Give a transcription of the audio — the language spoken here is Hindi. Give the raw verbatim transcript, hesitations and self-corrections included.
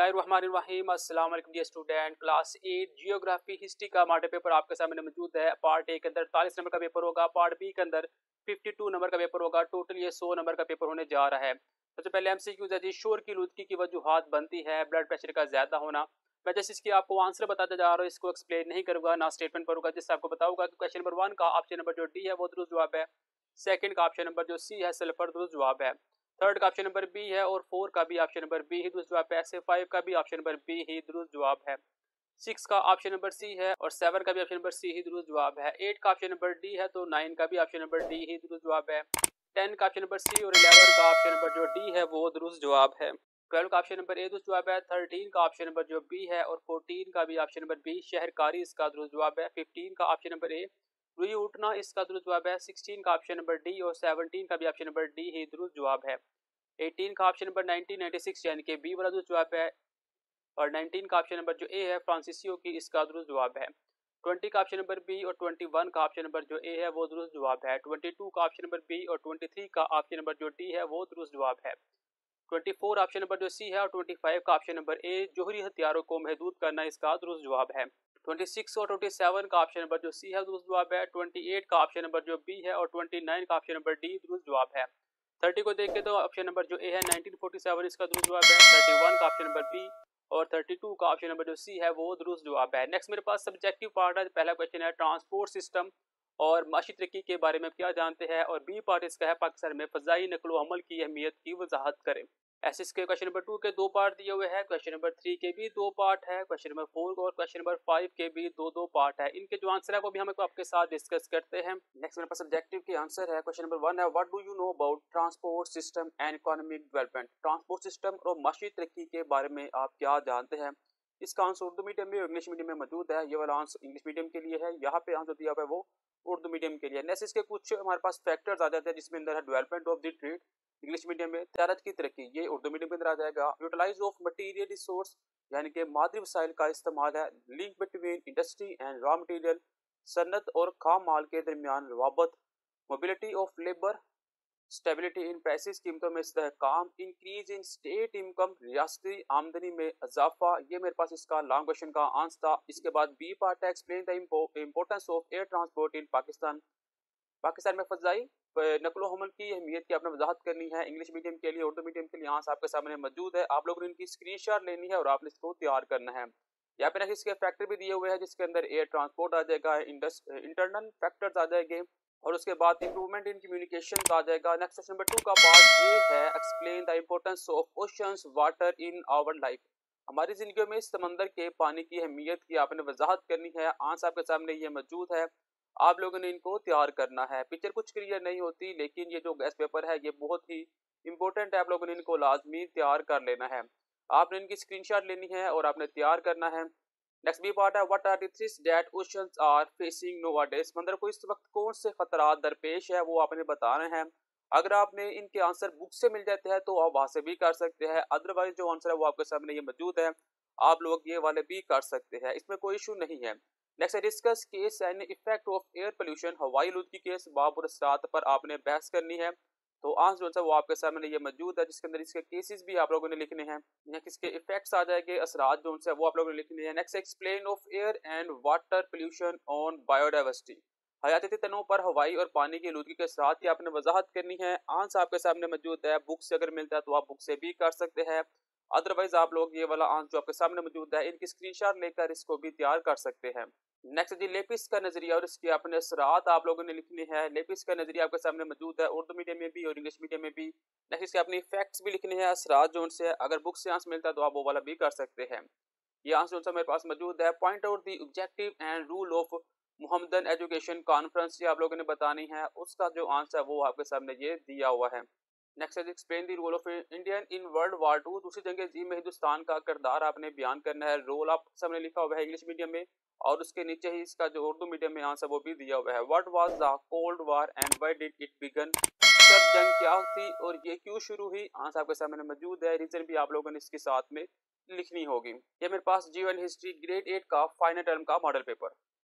बिस्मिल्लाहिर्रहमानिर्रहीम। अस्सलाम वालेकुम dear student. Class eight geography history का मॉडल पेपर आपके सामने मौजूद है। पार्ट ए के अंदर अड़तालीस नंबर का पेपर होगा, पार्ट बी के अंदर बावन नंबर का पेपर होगा। टोटल ये सौ नंबर का पेपर होने जा रहा है। सबसे पहले एमसीक्यूज है जी, शोर की आलूदगी की वजूहात बनती है ब्लड प्रेशर का ज्यादा होना। मैं जैसे इसकी आपको आंसर बताते जा रहा हूँ, इसको एक्सप्लेन नहीं करूंगा, ना स्टेटमेंट करूंगा, जिससे आपको बताऊंगा कि क्वेश्चन नंबर वन का ऑप्शन नंबर जो डी है वो दुरुस्त जवाब है। सेकंड का ऑप्शन नंबर जो सी है सल्फर दुरुस्त जवाब है। थर्ड का ऑप्शन नंबर बी है और फोर का भी ऑप्शन नंबर बी ही दुरुस्त जवाब है। ऐसे फाइव का भी ऑप्शन नंबर बी ही दुरुस्त जवाब है। सिक्स का ऑप्शन नंबर सी है और सेवन का भी ऑप्शन नंबर सी ही दुरुस्त जवाब है। एट का ऑप्शन नंबर डी है तो नाइन का भी ऑप्शन नंबर डी ही दुरुस्त जवाब है। टेन का ऑप्शन नंबर सी और इलेवन का ऑप्शन नंबर जो डी है वो दुरुस्त जवाब है। ट्वेल्व का ऑप्शन नंबर ए दुरुस्त जवाब है। थर्टीन का ऑप्शन नंबर जो बी है और फोर्टीन का भी ऑप्शन नंबर बी शहरकारी इसका दुरुस्त जवाब है। फिफ्टीन का ऑप्शन नंबर ए रुई उठना इसका दुरुस्त जवाब है। सिक्सटीन का ऑप्शन नंबर डी और सेवनटीन का भी ऑप्शन नंबर डी ही दुरुस्त जवाब है। एटीन का option number nineteen ninety six यानी कि बी वाला दुरुस्त जवाब है। और नाइनटीन का ऑप्शन नंबर जो ए है फ्रांसीसियो की इसका दुरुस्त जवाब है। ट्वेंटी का ऑप्शन नंबर बी और ट्वेंटी वन का ऑप्शन नंबर जो ए है वो दुरुस्त जवाब है। ट्वेंटी टू का ऑप्शन नंबर बी और ट्वेंटी थ्री का ऑप्शन नंबर जो डी है वो दुरुस्त जवाब है। ट्वेंटी फोर ऑप्शन नंबर जो सी है और ट्वेंटी फाइव का ऑप्शन नंबर ए जोहरी हथियारों को महदूद करना इसका दुरुस्त जवाब है। ट्वेंटी सिक्स और ट्वेंटी सेवन का ऑप्शन नंबर जो सी है दुरुस्त जवाब है। ट्वेंटी एट का ऑप्शन नंबर जो बी है और ट्वेंटी नाइन का ऑप्शन नंबर डी दुरुस्त जवाब है। थर्टी को देख के तो ऑप्शन नंबर जो ए है नाइनटीन फोर्टी सेवन इसका दुरुस्त जवाब है। थर्टी वन का ऑप्शन नंबर बी और थर्टी टू का ऑप्शन नंबर जो सी है वो दुरुस्त जवाब है। नेक्स्ट मेरे पास सब्जेक्टिव पार्ट है। पहला क्वेश्चन है ट्रांसपोर्ट सिस्टम और माशी तरक्की के बारे में क्या जानते हैं, और बी पार्ट इसका है पाकिस्तान में फ़ज़ाई नकलो अमल की अहमियत की वजाहत करें। ऐसे इसके क्वेश्चन नंबर टू के दो पार्ट दिए हुए हैं, क्वेश्चन नंबर थ्री के भी दो पार्ट है, क्वेश्चन नंबर फोर और क्वेश्चन नंबर फाइव के भी दो दो पार्ट है। इनके जो आंसर है वो भी हम आपके साथ डिस्कस करते हैं। नेक्स्ट मेरे पास सब्जेक्टिव के आंसर है। क्वेश्चन नंबर वन है, what do you know about transport system and economic development. Transport system और माशी तरक्की के बारे में आप क्या जानते हैं। इसका आंसर उर्दू मीडियम में और इंग्लिश मीडियम में मौजूद है। ये वाला आंसर इंग्लिश मीडियम के लिए है, यहाँ पे आंसर दिया हुआ है वो उर्दू मीडियम के लिए। नेक्स्ट इसके कुछ हमारे पास फैक्टर्स आ जाते हैं, जिसमें अंदर है development of the trade English medium में, तजारत की तरक्की ये उर्दू मीडियम के अंदर आ जाएगा। यूटिलाइज ऑफ मटीरियल रिसोर्स यानी कि मादरी वसाइल का इस्तेमाल है। Link between industry and raw material सन्नत और खाम माल के दरमियान रवाबत। Mobility of labour stability in prices कीमतों में इस्तेहकाम। इंक्रीज इन स्टेट इनकम रियासती आमदनी में इजाफा। ये मेरे पास इसका लॉन्ग क्वेश्चन का आंसर था। इसके बाद बी पार्ट है, explain the importance of air transport in Pakistan. Pakistan में फजाई नकलो हमल की अहमियत की आपने वजाहत करनी है। इंग्लिश मीडियम के लिए, उर्दू मीडियम के लिए आंसर आपके सामने मौजूद है। आप लोगों ने इनकी स्क्रीनशॉट लेनी है और आपने इसको तैयार करना है। यहाँ पे नेक्स्ट इसके फैक्टर भी दिए हुए हैं, जिसके अंदर एयर ट्रांसपोर्ट आ जाएगा, इंटरनल फैक्टर्स आ जाएंगे और उसके बाद इंप्रूवमेंट इन कम्युनिकेशन आ जाएगा। नेक्स्ट क्वेश्चन नंबर टू का पार्ट ए है, explain the importance of oceans water in our life. हमारी जिंदगी में समंदर के पानी की अहमियत की आपने वजाहत करनी है। आंसर आपके सामने ये मौजूद है, आप लोगों ने इनको तैयार करना है। पिक्चर कुछ क्लियर नहीं होती, लेकिन ये जो गैस पेपर है ये बहुत ही इंपॉर्टेंट है, आप लोगों ने इनको लाजमी तैयार कर लेना है। आपने इनकी स्क्रीनशॉट लेनी है और आपने तैयार करना है। नेक्स्ट बी पार्ट है, what are the threats that oceans are facing nowadays. समंदर को इस वक्त कौन से खतरात दरपेश है वो आपने बताना है। अगर आपने इनके आंसर बुक से मिल जाते हैं तो आप वहां से भी कर सकते हैं, अदरवाइज जो आंसर है वो आपके सामने ये मौजूद है, आप लोग ये वाले भी कर सकते हैं, इसमें कोई इशू नहीं है। Next discuss cause and effect of air pollution. हवाई आलूदगी के असबाब और असरात पर आपने बहस करनी है। तो आंसर जो है वो आपके सामने ये मौजूद है, जिसके अंदर इसके केसेस भी आप लोगों ने लिखने हैं। नेक्स्ट इसके इफेक्ट्स आ जाएंगे, असरात जो है वो आप लोगों ने लिखने हैं। Next explain of air and water pollution on biodiversity. हयाती तनों पर हवाई और पानी की आलूदगी के साथ ही आपने वजाहत करनी है। आंसर आपके सामने मौजूद है, बुक से अगर मिलता है तो आप बुक से भी कर सकते हैं, अदरवाइज आप लोग ये वाला आंसर जो आपके सामने मौजूद है इनकी स्क्रीनशॉट लेकर इसको भी तैयार कर सकते हैं। नेक्स्ट जी लेपिस का नजरिया और इसके अपने असरात आप लोगों ने लिखने हैं। लेपिस का नजरिया आपके सामने मौजूद है, उर्दू मीडियम में भी और इंग्लिश मीडियम में भी। नेक्स्ट इसके अपने फैक्ट्स भी लिखने हैं, असरात जो उनसे अगर बुक से आंसर मिलता है तो आप वो वाला भी कर सकते हैं। ये आंसर जो मेरे पास मौजूद है। Point out the objective and rule of Mohammedan education conference, ये आप लोगों ने बतानी है। उसका जो आंसर है वो आपके सामने ये दिया हुआ है। नेक्स्ट है explain the role of Indian in world war two. दूसरी जंग अज़ीम में हिंदुस्तान का किरदार आपने बयान करना है। रोल आप सामने लिखा हुआ है इंग्लिश मीडियम में और उसके नीचे ही इसका जो उर्दू मीडियम में आंसर वो भी दिया हुआ है। What was the cold war and why did it begin. सब जंग क्या थी और ये क्यों शुरू हुई, आंसर आपके सामने मौजूद है। रीजन भी आप लोगों ने इसके साथ में लिखनी होगी। ये मेरे पास जीवन हिस्ट्री ग्रेड एट का फाइनल टर्म का मॉडल पेपर।